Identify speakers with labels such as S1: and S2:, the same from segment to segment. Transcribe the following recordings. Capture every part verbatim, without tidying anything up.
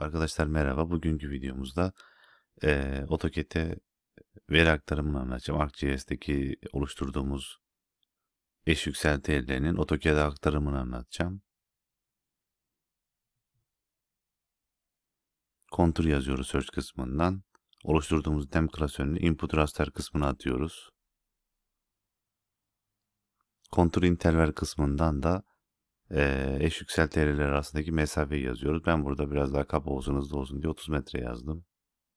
S1: Arkadaşlar merhaba. Bugünkü videomuzda eee AutoCAD'e veri aktarımını anlatacağım. ArcGIS'teki oluşturduğumuz eş yükselti evlerinin AutoCAD'e aktarımını anlatacağım. Kontur yazıyoruz search kısmından. Oluşturduğumuz dem klasörünü input raster kısmına atıyoruz. Kontur interval kısmından da eee eş yükselti evleri arasındaki mesafeyi yazıyoruz. Ben burada biraz daha kaba olsun, hızlı olsun diye otuz metre yazdım.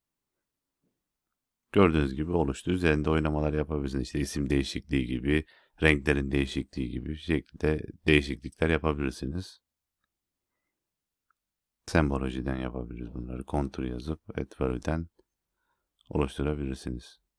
S1: Gördüğünüz gibi oluştu. Üzerinde oynamalar yapabilirsiniz. İşte isim değişikliği gibi, renklerin değişikliği gibi şekilde değişiklikler yapabilirsiniz. Sembolojiden yapabiliriz bunları. Kontur yazıp Adverb'den oluşturabilirsiniz.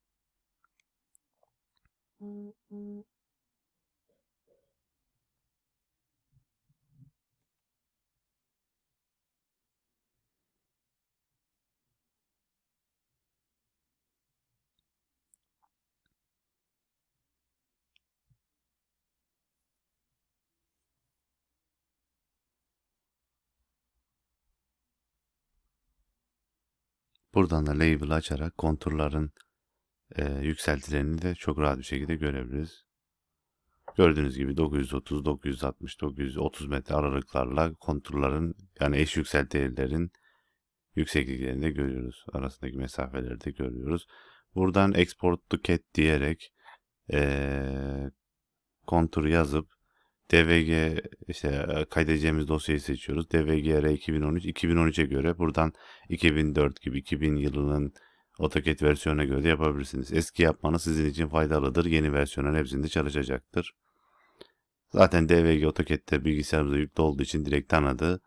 S1: Buradan da label açarak konturların e, yükseltilerini de çok rahat bir şekilde görebiliriz. Gördüğünüz gibi dokuz yüz otuz, dokuz yüz altmış, dokuz yüz otuz metre aralıklarla konturların yani eş yükselti evlerin yüksekliklerini de görüyoruz. Arasındaki mesafeleri de görüyoruz. Buradan export to cat diyerek ee, konturu yazıp D V G işte kaydedeceğimiz dosyayı seçiyoruz. D V G R iki bin on üç iki bin on üçe göre buradan iki bin dört gibi iki bin yılının AutoCAD versiyonuna göre de yapabilirsiniz. Eski yapmanız sizin için faydalıdır. Yeni versiyonların hepsinde çalışacaktır. Zaten D V G AutoCAD'de bilgisayarımıza yüklü olduğu için direkt tanıdı.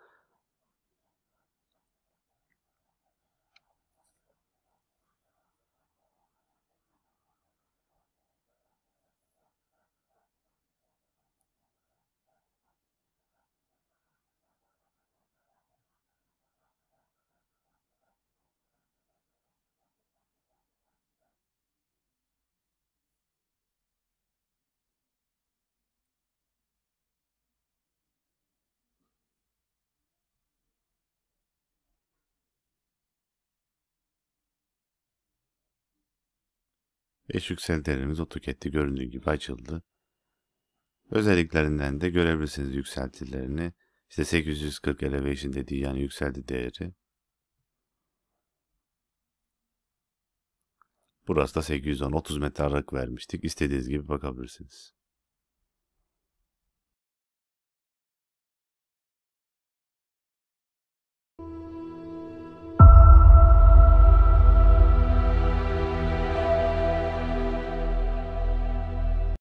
S1: Eş yükseltilerimiz AutoCAD'de göründüğü gibi açıldı. Özelliklerinden de görebilirsiniz yükseltilerini. İşte sekiz yüz kırk elevation dediği yani yükselti değeri. Burası da sekiz yüz on, otuz metre aralık vermiştik. İstediğiniz gibi bakabilirsiniz.